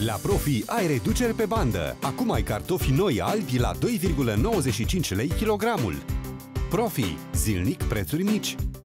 La Profi ai reduceri pe bandă. Acum ai cartofi noi albi la 2,95 lei kilogramul. Profi. Zilnic prețuri mici.